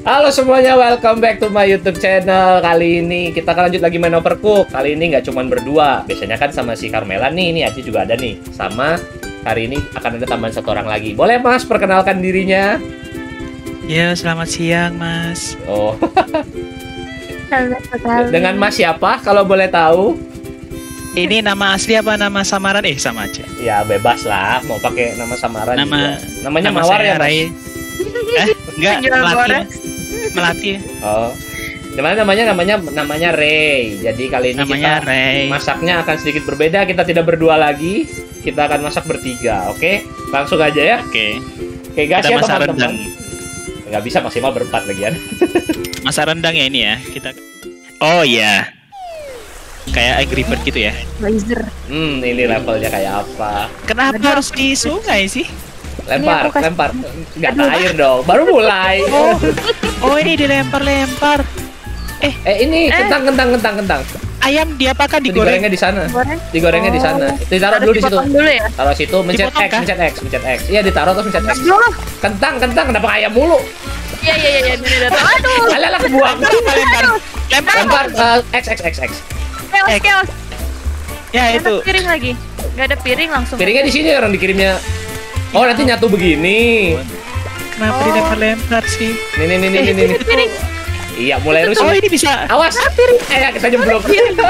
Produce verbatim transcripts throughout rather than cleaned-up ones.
Halo semuanya, welcome back to my YouTube channel. Kali ini kita akan lanjut lagi main Overcooked. Kali ini nggak cuma berdua. Biasanya kan sama si Carmela nih, ini Aci juga ada nih. Sama hari ini akan ada tambahan satu orang lagi. Boleh Mas perkenalkan dirinya? Ya, selamat siang Mas. Oh. Selamat sekali. Dengan Mas siapa kalau boleh tahu? Ini nama asli apa nama samaran? Eh, sama aja. Ya bebas lah, mau pakai nama samaran Nama juga. Namanya nama Mawar saya ya Mas? Rai. Eh, enggak, Penjual Melati. gorengan. Melati. Oh. Gimana namanya? Namanya namanya Ray. Jadi kali ini Namanya kita Ray. masaknya akan sedikit berbeda. Kita tidak berdua lagi. Kita akan masak bertiga, oke? Langsung aja ya. Oke. Oke, gas Kita ya masak teman-teman. rendang. Nggak bisa maksimal berempat lagian. Masak rendang ya ini ya. Kita Oh iya. Kayak Angry Bird gitu ya. Laser. Hmm, ini levelnya kayak apa? Kenapa Aduh. harus di sungai sih? Lempar, Ini aku kasih- lempar. Nggak Aduh. air dong. Baru mulai. Oh. Oh, ini dilempar-lempar. Eh, ini Eh. kentang, kentang, kentang, kentang. Ayam diapakan Itu digoreng? digorengnya di sana. Goreng. Digorengnya di sana. Oh. Ditaruh Harus dulu di situ. dipotong dulu ya. Taruh situ, mencet Dipotong X, kah? mencet X, mencet X. Iya, ditaruh terus mencet X. Aduh. Kentang, kentang, kenapa ayam mulu? Iya iya iya iya ini udah tahu. Aduh. Alah, kebuang. Lempar, lempar. Lempar. Lempar eh, X, X, X, X. Chaos Eh. chaos. Ya Nggak ada itu. piring lagi. Gak ada piring langsung. Piringnya di sini orang dikirimnya. Oh, nanti nyatu begini. Kenapa Oh. dilempar-lempar sih? Nih, nih, nih, nih, nih, nih. Piring. Iya, mulai rusuh. Oh, ini bisa. Awas, piring. Eh, kita nyemplung.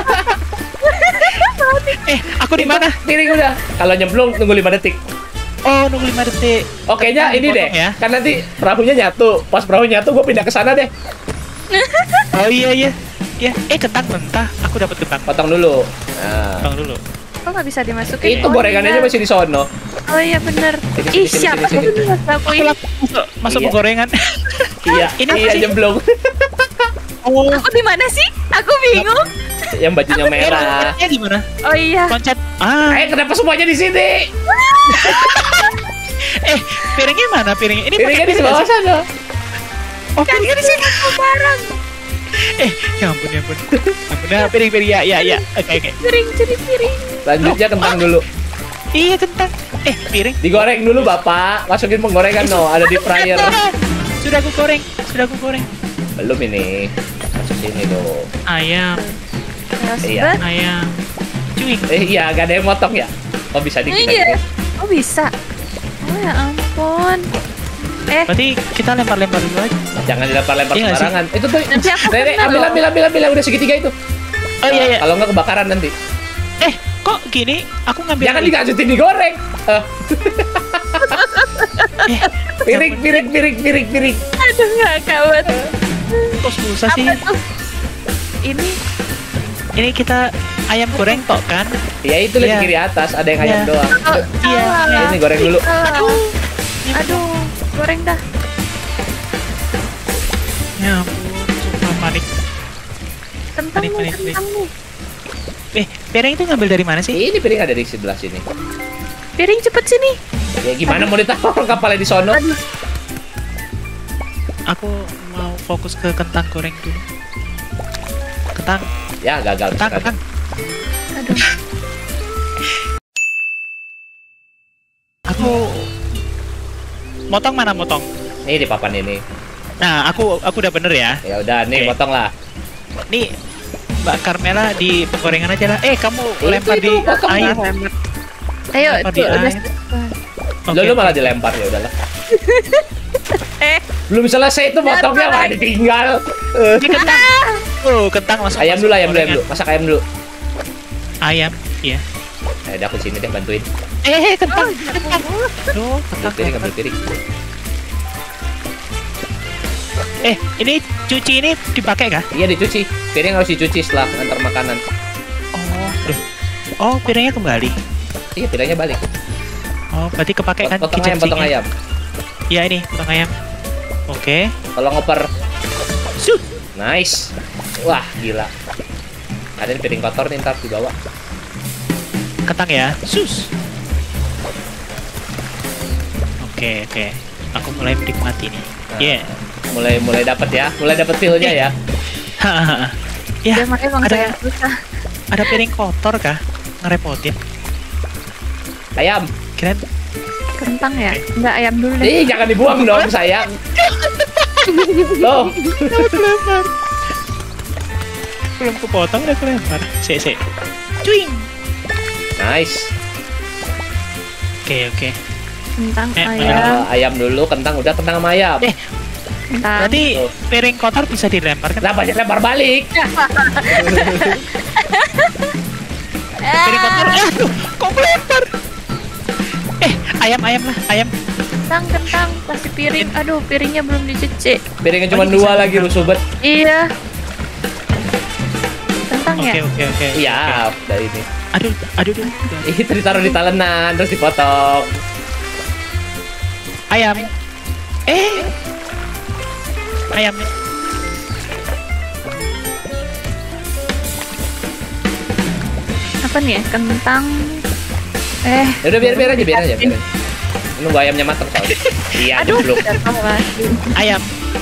Eh, aku di mana? Piring udah. Kalau nyemplung tunggu lima detik. Oh, nunggu lima detik. Oke nya ini deh. Potong ya. Kan nanti perahunya nyatu. Pas perahu nyatu gue pindah ke sana deh. Oh iya iya. Ya, eh kentang mentah. Aku dapat kentang. Potong dulu. Nah. Potong dulu. Kok nggak bisa dimasukin? Itu Oh, gorengannya iya. masih di sono. Oh iya bener. Sini, sini, Ih sini, siapa sini, sih sini. yang aku Aku ini? lap- masuk masuk Iya. gorengan. Iya, Ini iya apa sih? nyemplung. Oh, Aku di mana sih? Aku bingung. Yang bajunya merah. loncatnya di mana? Oh iya. Loncat. Ah, Eh, kenapa semuanya di sini? eh piringnya mana piringnya? Ini Piringnya pakai di piring bawah nggak sih? sana. Oh, piringnya di sini. Aku barang. Eh, ya ampun ya ampun. Ampun, nah, piring piring ya ya ya. Oke oke. Piring jadi piring. Lanjutnya kentang dulu. Iya kentang. Eh, piring. Digoreng dulu, Bapak. Masukin penggorengan no, ada di fryer. Sudah aku goreng. Sudah aku goreng. Belum ini. Masuk sini dong. Ayam, Chaos Iya. banget. ayam. Cuy. Eh, iya, gak ada yang motong ya? Oh, bisa dikit Iya. aja. Oh bisa. Oh ya ampun. Eh, Berarti kita lempar-lempar dulu aja. Jangan dilempar-lempar Iya nggak sih? sembarangan. Itu tuh. Nanti aku Rere, kena ambil, loh. ambil, ambil, ambil, yang udah segitiga itu. Oh iya iya. Kalau nggak kebakaran nanti. Eh, kok gini? Aku ngambil. Jangan dikasutin digoreng. Eh, Eh, piring, piring, piring, piring, piring. aduh nggak kawat. kok susah sih? Apa tuh? Ini Ini kita ayam goreng tok kan? Ya itu lihat Iya. di kiri atas ada yang ayam Iya. doang. oh, Iya, salah. Ini goreng dulu. Salah. Aduh. Aduh, goreng dah. Ya ampun, sumpah panik. Kentang Panik, nih, panik, panik. kentang nih. Eh, piring itu ngambil dari mana sih? Ini piring ada di sebelah sini. Piring cepet sini. Ya gimana mau ditaruh orang kapalnya di sono? Aduh, Aku mau fokus ke kentang goreng dulu. Kentang, Ya gagal. kentang, sekali. kentang. aduh. Aku motong mana motong? Nih di papan ini. Nah, aku aku udah bener ya. Ya udah nih Oke. potong lah. Nih, Mbak Carmela di penggorengan aja lah. Eh, kamu Itu, lempar itu, di potong air. Hemat. Ayo, Apa itu di udah air? selesai. Oke. Lalu malah dilempar ya udahlah. Eh, Belum selesai itu potongnya malah ditinggal. Eh. Ini kentang. Oh, kentang langsung. Ayam masuk dulu, ayam dulu, ayam gorengan. dulu. Masak ayam dulu. Ayam, iya. Eh, udah aku sini deh bantuin. Eh, kentang. oh, Kentang. Duh, Ambil kentang. piring, kentang. ambil piring. Eh, ini cuci ini dipakai kah? Iya dicuci. Piring harus dicuci setelah antar makanan. Oh, duh. Oh, piringnya kembali. Iya, piringnya balik. Oh, berarti kepakai kan Potong kitchen ayam, potong sink-nya? ayam. Iya, ini potong ayam. Oke. Kalau ngoper. Shoot. Nice. Wah, gila. Ada piring kotor nih ntar dibawa. Kentang ya. Sus. Oke, oke. Aku mulai menikmati nih. Nah, Iya. Mulai mulai dapat ya. Mulai dapat feel-nya ya. Hahaha. Ya, udah makanya bang ada saya susah. ada piring kotor kah? Ngerepotin. Ayam. Kirain Kentang ya? Enggak, ayam dulu deh. Ih, jangan dibuang dong, sayang. Loh, Kelempar. Belum kepotong udah kelempar. Sik, sik. Cuing. nice. Oke, oke. Kentang Eh, ayam. Nah, ayam dulu, kentang udah, kentang sama ayam. Eh, Kentang. berarti Oh. piring kotor bisa dilempar kan? Kenapa jangan lempar balik? Piring kotor. Eh, aduh, kok melempar? Eh, ayam, ayam lah, ayam. Kentang, kentang. Kasih piring. Aduh, piringnya belum dicuci. Piringnya cuma Oh, ini dua bisa lagi, kentang. rusuh bet. Iya. Kentang Oke, ya? oke, oke. Iya, oke. udah ini. Aduh, aduh, aduh. aduh. Itu ditaruh di talenan, terus dipotong. Ayam. Eh. Ayam. Apa nih ya? Kentang. Eh. Ya udah biar biar aja, biar aja. Biar aja. Nunggu ayamnya matang soalnya. Iya, Aduh, jeblok. jatuh lagi. Ayam.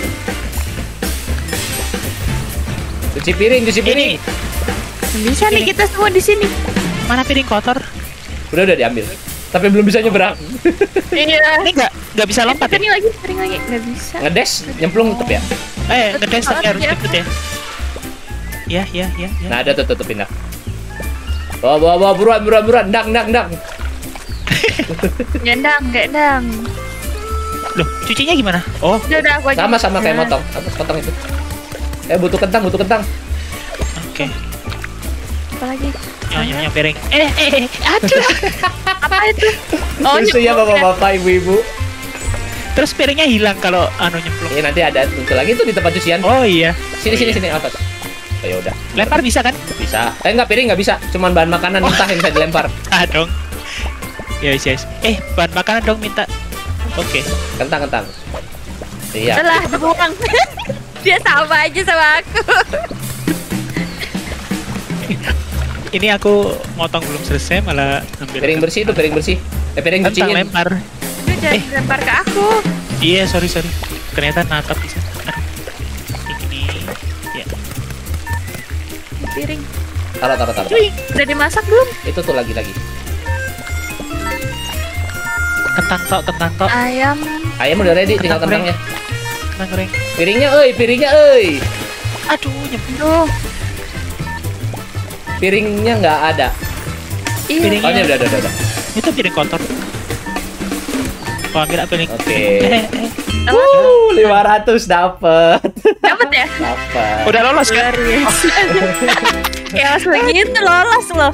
Cuci piring, cuci piring. Ini Bisa nih kita semua di sini. mana piring kotor? Udah udah diambil. Tapi belum bisa nyebrang. Iya. Ini nggak nggak bisa lompat ya? Piring lagi, piring lagi. Nggak bisa. Ngedes, nyemplung tetep ya. Eh, Tetep ngedes tapi banget harus ya. ikut ya. Ya, ya, ya, ya. Nah, ada tuh tutup pindah. Bawa bawa bawa buruan buruan buruan, dang dang dang. Gendang, gendang. Loh, cucinya gimana? Oh, Udah, udah aku aja. Sama sama kayak Nah, motong. Apa potong itu? Eh butuh kentang, butuh kentang. oke. Apa lagi? Nyonya nyonya piring. Eh, eh, eh, aduh. Apa itu? Oh, Terus ya nyemplung bapak-bapak, ibu-ibu. Terus piringnya hilang kalau anu nyemplung. Ini nanti ada muncul lagi tuh di tempat cucian. Oh iya. Sini Oh, sini iya. sini apa? Oh, ya udah, Lempar bisa kan? bisa. Eh enggak, piring enggak bisa. Cuman bahan makanan mentah yang bisa dilempar. Ah dong. Ya yes, yes. Eh, bahan makanan dong minta. Oke. Kentang kentang. Iya. Udah dibuang. Dia sama aja sama aku. Ini aku motong belum selesai malah ambil. Piring bersih tuh, piring bersih. Eh piring Kentang cuciin. lempar. Dia jangan Eh. lempar ke aku. Iya, sorry sorry. Ternyata natap bisa. Aduh. Ini. Ya. Piring. Taruh taruh taruh. Cuy. Udah dimasak belum? Itu tuh lagi lagi. Kentang tok, kentang tok. Ayam. Ayam udah ready, tinggal Kentang goreng. kentangnya. Kentang goreng. Piringnya, euy, piringnya, euy. Aduh, nyemplung. Duh. Piringnya nggak ada. Iya. Piring. Oh, ini udah, udah, udah, udah. Itu piring kotor. Kau ambil apa piring? Oke. Eh, eh. Uh, lima ratus dapet. Dapat ya? Dapat. Udah lolos kan? Luar biasa. Kayak langsung gitu lolos loh.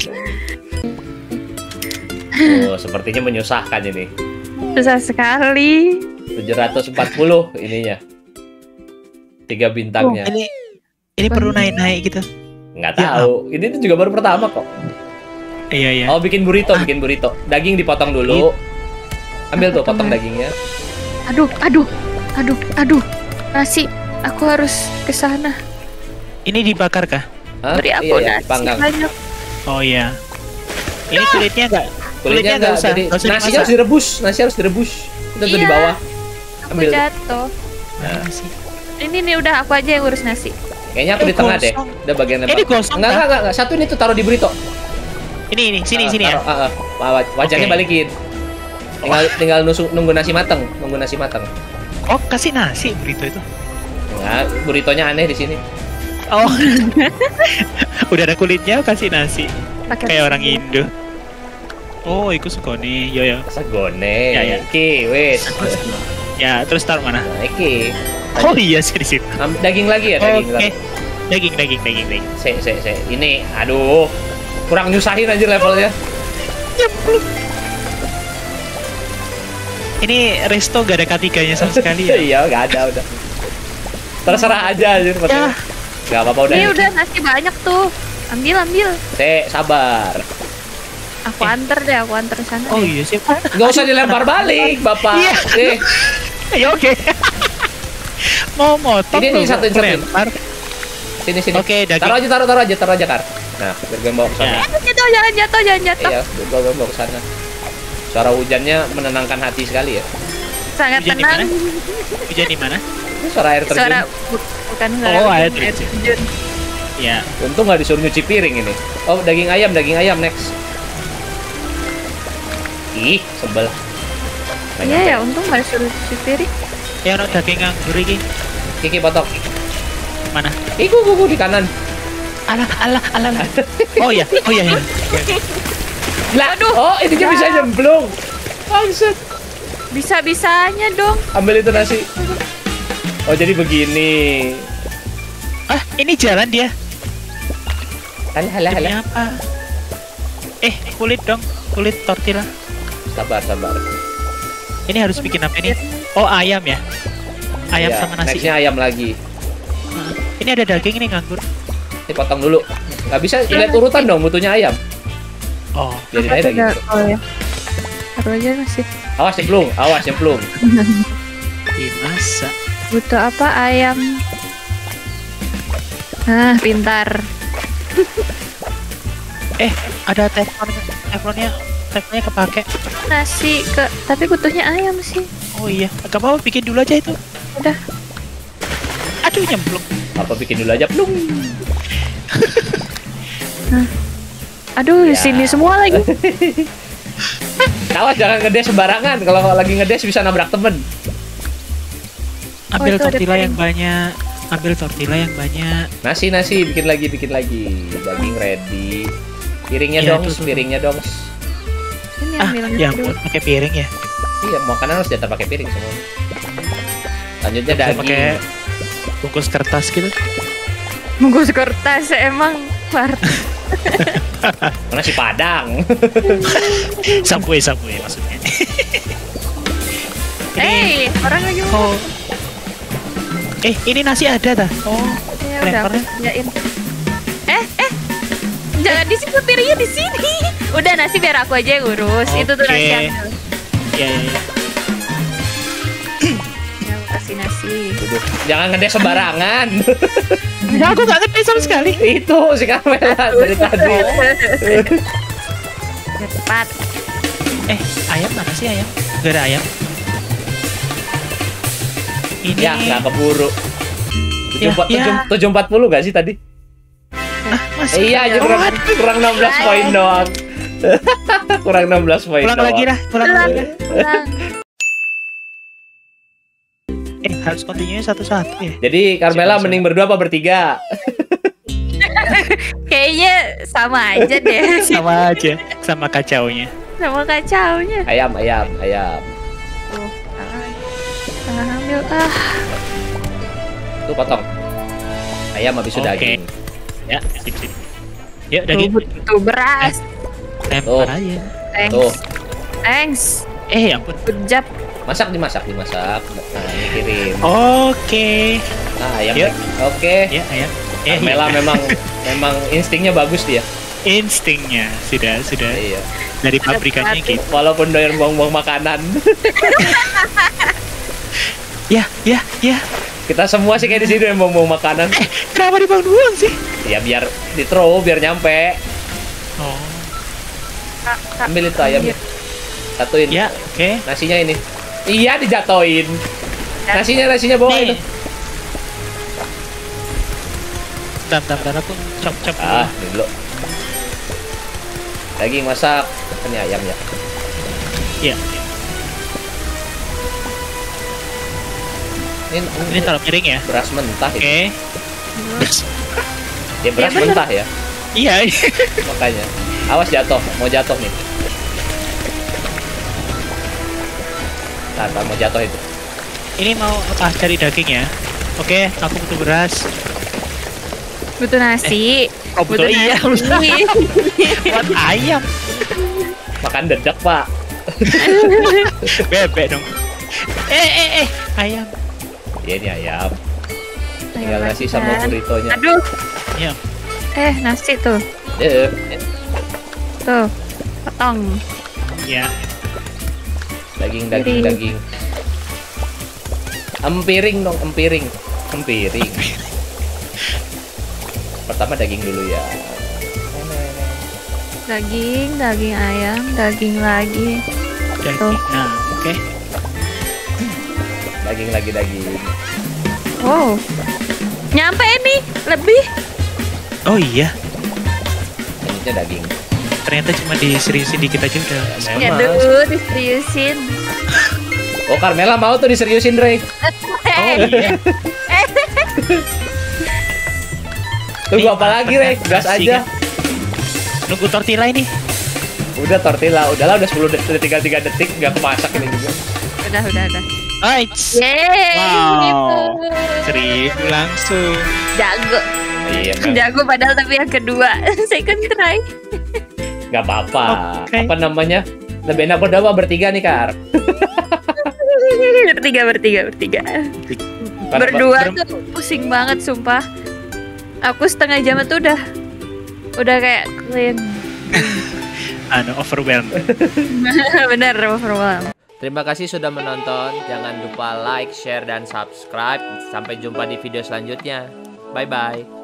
Oh, sepertinya menyusahkan ini. Susah sekali. tujuh ratus empat puluh ininya. Tiga bintangnya. Ini ini perlu naik-naik gitu. Nggak Ya. tahu. Ini tuh juga baru pertama kok. Iya, iya. Oh, bikin burrito, bikin burrito. Daging dipotong dulu. Ambil tuh, potong dagingnya. Aduh, aduh, aduh, aduh. Nasi. Aku harus ke sana. Ini dibakar kah? Hah? Beri aku Iya, iya, nasi dipanggang. banyak. Oh iya. Ini kulitnya enggak? Kulitnya enggak, usah. jadi Nggak usah nasi dimasak. harus direbus, nasi harus direbus. Itu tuh di Iya. bawah. Aku Ambil. jatuh. Nah, nasi. Ini nih udah aku aja yang urus nasi. Kayaknya aku Eh, di tengah deh. gosong. Udah bagian Eh, lempar. ini gosong, Enggak, kan? enggak, enggak, enggak. Satu ini tuh taruh di burrito. Ini ini sini Ah, sini ya. taruh, ah, ah. Wa- Wajahnya Oke. balikin. Tinggal tinggal nusuk, nunggu nasi mateng, nunggu nasi mateng. Oh, kasih nasi burrito itu. Nah, burritonya aneh di sini. Oh. Udah ada kulitnya kasih nasi. Pakai Kayak nasi. orang Indo. Oh, ikut sukoni. Yo yo. Sagone. Ya, ya. Iki, wes. Ya, terus taruh mana? Nah, iki. Oh iya sih di situ. Am- Daging lagi ya, Oke. daging lagi. Daging, daging, daging, daging. Se, se, se. Ini, aduh. Kurang nyusahin aja levelnya. Ini resto gak ada ketiganya sama sekali ya. Iya, nggak ada udah. Terserah aja aja. Ya. Gak apa-apa udah. Ini udah nasi banyak tuh. Ambil, ambil. Se, sabar. Aku anter deh, aku anter sana. Oh deh. iya sih. Gak usah dilempar balik, Bapak. Iya. Eh, Ya oke. Mau motong Ini, loh, ini, satuin, satuin. lempar. sini sini. Oke, daging. Taruh aja, taruh, taruh aja, taruh aja, Kar. Nah, biar gue bawa ke sana. Ya. Jangan jatuh, jangan jatuh, jangan jatuh. Iya, biar gue bawa ke sana. Suara hujannya menenangkan hati sekali ya. Sangat Hujan di tenang. mana? Hujan di mana? Ini suara air terjun. Suara bu- bukan suara Oh, hujan, air terjun. Ya. Untung nggak disuruh nyuci piring ini. Oh, daging ayam, daging ayam next. Ih, sebel. Nggak Iya nyampe. ya, untung nggak disuruh cuci piring. Ya ono daging nganggur iki. Kiki potong. Mana? Iku kuku di kanan. Alah, alah, alah, alah. Oh iya, oh iya, iya. Lah, oh ini dia bisa nyemplung. Bangsat. Bisa-bisanya dong. Ambil itu nasi. Oh jadi begini. Ah, ini jalan dia. Halah, halah, Demi halah. apa? Eh, kulit dong, kulit tortilla. Sabar, sabar. Ini harus bikin apa ini? Oh, ayam ya? Ayam Iya, sama nasi. Nextnya ayam lagi. Nah, ini ada daging ini nganggur. Ini potong dulu. Nggak bisa lihat urutan dong mutunya ayam. Oh, Biarin aja daging. Oh ya. Taruh aja nasi. Awas nyemplung, awas nyemplung. dimasak. Butuh apa ayam? Ah, pintar. Eh, ada teflon, teflonnya, teflonnya kepake. Nasi ke, tapi butuhnya ayam sih. Oh iya, gak apa-apa bikin dulu aja itu. Udah. Aduh nyemplung. Apa bikin dulu aja, plung. Aduh, Ya. sini semua lagi. Awas jangan ngedes sembarangan. Kalau lagi ngedes bisa nabrak temen. Ambil itu ada tortilla piring. yang banyak. Ambil tortilla yang banyak. Nasi nasi bikin lagi bikin lagi. Daging ready. Piringnya Iya, dong, tuh, tuh, tuh. piringnya dong. Ini Ah, ambil ya nasi dulu. ampun, pakai piring ya. Iya, makanan harus diantar pakai piring semua. Lanjutnya Bisa daging. pakai bungkus kertas gitu. Bungkus kertas emang war. Nasi Padang. Subway, subway maksudnya. Eh, orang lagi mau. Oh. Eh, ini nasi ada dah. Oh, Ya udah aku lemparnya. sediain. Eh, eh. Jangan di sini, piringnya di sini. Udah nasi biar aku aja yang urus. Itu tuh Oke. nasi yang Ya, ya, ya. ya, aku kasih nasi. Duduk. Jangan ngedes sembarangan. Ya, aku gak ngerti sama sekali. Itu si Carmela dari tadi. Cepat. Eh, ayam mana sih ayam? Gak ada ayam. Ini Ya, nggak keburu. Ya, ya. tujuh empat puluh gak sih tadi? masih Eh, iya, aja kurang, kurang enam belas poin doang. Kurang enam belas poin pulang doang. lagi dah, pulang Pulang. lagi dah. Pulang. Eh, harus continue satu-satu ya. Jadi Carmela Siapa, mending berdua apa bertiga? Kayaknya sama aja deh. Sama aja, sama kacaunya. Sama kacaunya. Ayam, ayam, ayam. Tuh, salah. Salah ambil. Ah, Tuh potong. Ayam habis itu Oke. daging. Ya, sip sip. Yuk, tuh daging. butuh beras. Lempar Tuh. aja. Thanks. Tuh. Thanks. Eh, ya ampun. Good job. Masak dimasak, dimasak. Nah, ini kirim. Oke. Nah, ayam. Yuk. Oke. Ya, ayam. Eh, Carmela iya. memang memang instingnya bagus dia. Instingnya sudah sudah Iya. dari pabrikannya sesuatu. gitu. Walaupun doyan buang-buang makanan. Ya, ya, ya. Kita semua sih kayak di sini yang buang-buang makanan. Kenapa dibuang-buang sih? Ya biar di throw, biar nyampe. Oh. Kak, kak. Ambil itu ayamnya. Satuin. Ya, oke. Nasinya ini. Iya, dijatoin. Nasinya, nasinya bawa itu. Nih. Bentar, bentar, bentar, aku cop-cop dulu. Ah, ini dulu. Daging masak. Ini ayam ya. Iya. Ini, Ini taruh piring ya. beras mentah Oke. ini. Ya beras Ya, bener. mentah ya. Iya. Makanya. Awas jatuh, mau jatuh nih. Nah, tak mau jatuh itu. Ini mau apa? Cari daging ya. Oke, aku butuh beras. Butuh nasi. Oh, butuh iya. nasi. Buat ayam. Makan dedak, Pak. Bebek dong. Eh, eh, eh. Ayam. Ya ini ayam. Tinggal Ayo, nasi sama makan. burrito-nya. Aduh. Ya. Eh, nasi tuh. Eh, Tuh. Potong. Ya. daging, daging, Piring. daging. Empiring dong, empiring. Empiring. Pertama daging dulu ya. Daging, daging ayam, daging lagi. Daging. Tuh. Nah, oke. Daging lagi daging. Wow. Nyampe nih, lebih. Oh iya. Selanjutnya daging. Ternyata cuma diseriusin dikit aja udah. Memang. Ya dulu diseriusin. Oh, Carmela mau tuh diseriusin, Dre. Oh iya. Eh, Tunggu apa lagi, Rek? Gas aja. Nunggu tortilla ini. Udah tortilla, udahlah udah sepuluh detik, tinggal tiga detik nggak kemasak ini juga. Udah, udah, udah. Nice. Yeay, Wow. seribu. Seribu langsung. Jago. Iya, kan? Jago padahal tapi yang kedua. Second try. Nggak apa-apa. Oke. Apa namanya? Lebih enak berdua bertiga nih, Kar. Bertiga, bertiga, bertiga. Karena- Berdua ber- tuh pusing banget, sumpah. Aku setengah jam tuh udah udah kayak clean. Anu overwhelmed. Bener, overwhelmed. Terima kasih sudah menonton. Jangan lupa like, share, dan subscribe. Sampai jumpa di video selanjutnya. Bye-bye.